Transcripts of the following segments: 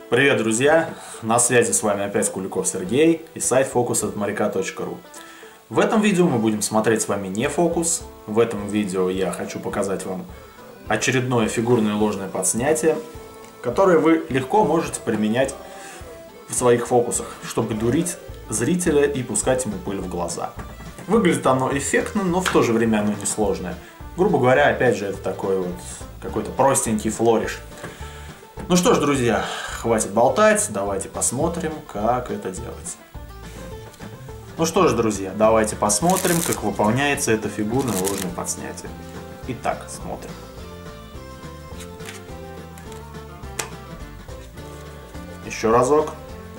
Привет, друзья! На связи с вами опять Куликов Сергей и сайт focus@morika.ru. В этом видео мы будем смотреть с вами не фокус. В этом видео я хочу показать вам очередное фигурное ложное подснятие, которое вы легко можете применять в своих фокусах, чтобы дурить зрителя и пускать ему пыль в глаза. Выглядит оно эффектно, но в то же время оно несложное. Грубо говоря, опять же, это такой вот какой-то простенький флориш. Ну что ж, друзья, хватит болтать, давайте посмотрим, как это делать. Ну что ж, друзья, давайте посмотрим, как выполняется это фигурное ложное подснятие. Итак, смотрим. Еще разок.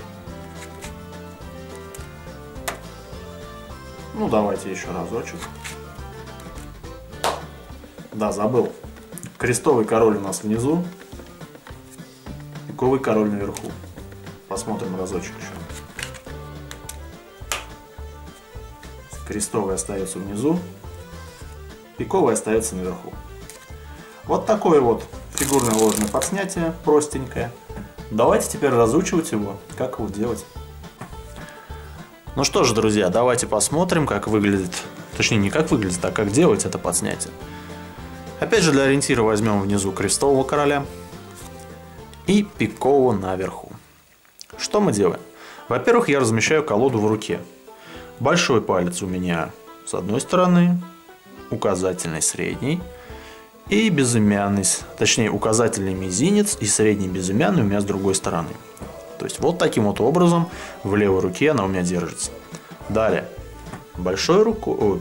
Ну давайте еще разочек. Да, забыл. Крестовый король у нас внизу. Пиковый король наверху. Посмотрим разочек еще. Крестовый остается внизу. Пиковый остается наверху. Вот такое вот фигурное ложное подснятие, простенькое. Давайте теперь разучивать его, как его делать. Ну что ж, друзья, давайте посмотрим, как выглядит. Точнее, не как выглядит, а как делать это подснятие. Опять же, для ориентира возьмем внизу крестового короля и пикового наверху. Что мы делаем? Во-первых, я размещаю колоду в руке. Большой палец у меня с одной стороны, указательный средний и безымянный, точнее указательный мизинец и средний безымянный у меня с другой стороны. То есть вот таким вот образом в левой руке она у меня держится. Далее. Большим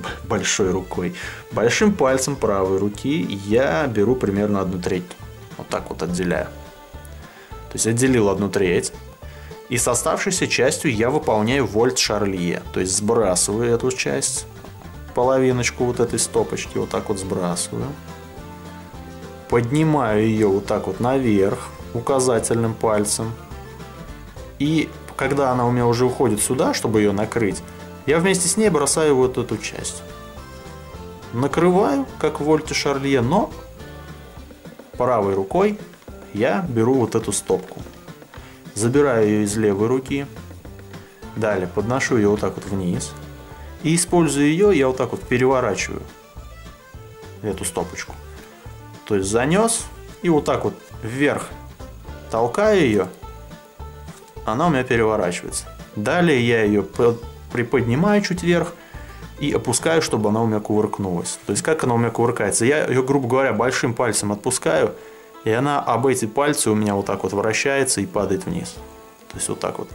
пальцем правой руки я беру примерно 1/3. Вот так вот отделяю. То есть отделил 1/3. И с оставшейся частью я выполняю вольт-шарлье. То есть сбрасываю эту часть, половиночку вот этой стопочки, вот так вот сбрасываю. Поднимаю ее вот так вот наверх указательным пальцем. И когда она у меня уже уходит сюда, чтобы ее накрыть, я вместе с ней бросаю вот эту часть. Накрываю, как в вольте-шарлье, но правой рукой я беру вот эту стопку. Забираю ее из левой руки. Далее подношу ее вот так вот вниз. И используя ее, я вот так вот переворачиваю эту стопочку. То есть занес и вот так вот вверх толкаю ее. Она у меня переворачивается. Далее я ее приподнимаю чуть вверх и опускаю, чтобы она у меня кувыркнулась. То есть как она у меня кувыркается? Я ее, грубо говоря, большим пальцем отпускаю, и она об эти пальцы у меня вот так вот вращается и падает вниз. То есть вот так вот.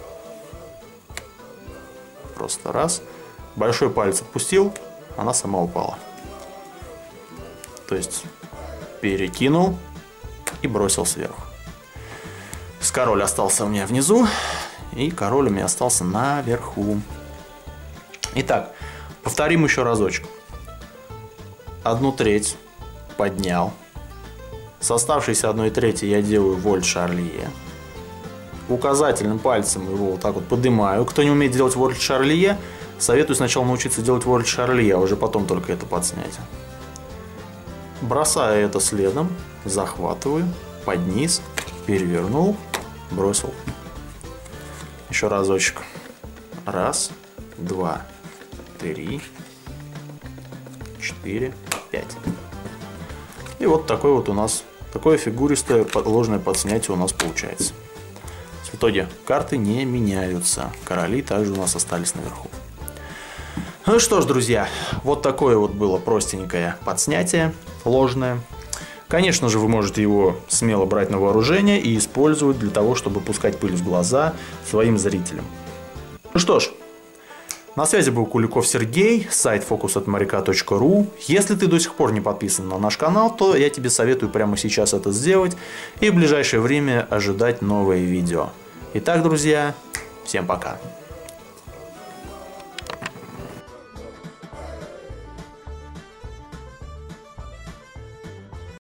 Просто раз. Большой палец отпустил, она сама упала. То есть перекинул и бросил сверху. Король остался у меня внизу, и король у меня остался наверху. Итак, повторим еще разочек. 1/3 поднял. С оставшейся 1/3 я делаю вольт-шарлье. Указательным пальцем его вот так вот поднимаю. Кто не умеет делать вольт-шарлье, советую сначала научиться делать вольт-шарлье, а уже потом только это подснять. Бросаю это следом, захватываю, под низ, перевернул, бросил. Еще разочек. 1, 2, 3, 4, 5. И вот такой вот у нас, такое фигуристое ложное подснятие у нас получается. В итоге карты не меняются. Короли также у нас остались наверху. Ну что ж, друзья, вот такое вот было простенькое подснятие ложное. Конечно же, вы можете его смело брать на вооружение и использовать для того, чтобы пускать пыль в глаза своим зрителям. Ну что ж, на связи был Куликов Сергей, сайт focus@morika.ru. Если ты до сих пор не подписан на наш канал, то я тебе советую прямо сейчас это сделать и в ближайшее время ожидать новые видео. Итак, друзья, всем пока.